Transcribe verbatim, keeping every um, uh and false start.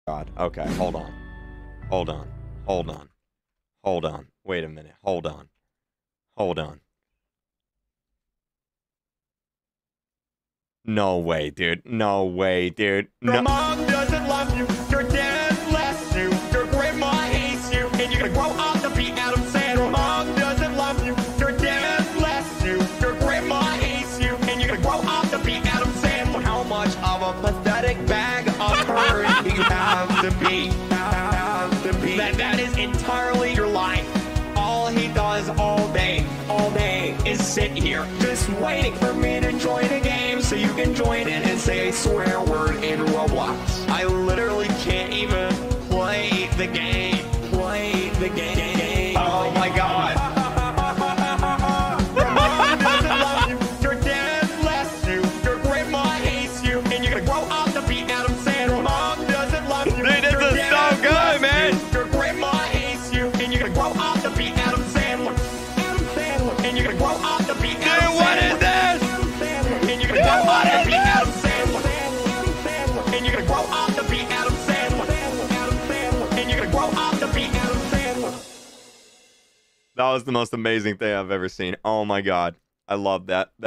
God. Okay, hold on. Hold on. Hold on. Hold on. Wait a minute. Hold on. Hold on. No way, dude. No way, dude. No. Your mom doesn't love you. Your dad bless you. Your grandma hates you. And you're gonna grow up to be Adam Sandler. Your mom doesn't love you. Your dad bless you. Your grandma hates you. And you're gonna grow up to be Adam Sandler. How much of a pathetic bag of courage do you have to be? Have to be. That, that is entirely your life. All he does all day, all day is sit here just waiting for me to join a game so you can join in and say a swear word in Roblox. I literally can't even play the game. Play the game. Oh my god. Your mom doesn't love you. Your dad bless you. Your grandma hates you. And you're gonna grow up to be Adam Sandler. Your mom doesn't love you. Dude, this is so good, man. Your grandma hates you. And you're gonna grow up to be Adam Sandler. Adam Sandler. And you're gonna grow up to be Adam Sandler. Dude, what is this? And you're gonna grow up to be Adam Sandler. And you're gonna grow up to be Adam Sandler. And you're gonna grow up to be Adam Sandler. That was the most amazing thing I've ever seen. Oh my god. I love that.